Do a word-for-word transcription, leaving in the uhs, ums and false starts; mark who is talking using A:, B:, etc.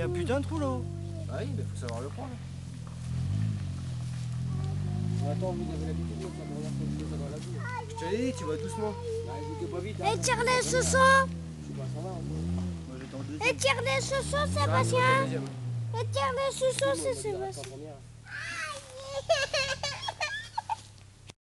A: un putain de trou là-haut.
B: Ah oui, mais faut savoir le prendre.
C: Attends, vous avez l'habitude, ça me regarde comme ça dans la boue.
B: Je te l'ai dit, tu vas doucement.
C: Bah, j'étais pas vite.
D: Et tire les chaussons.
C: Je sais pas, ça va.
A: Moi j'étais en deuxième.
D: Et tire les chaussons,
B: Ça va, tu vas
D: Sébastien.
B: deuxième.
D: Et tire les chaussons, c'est Sébastien.
C: Sébastien.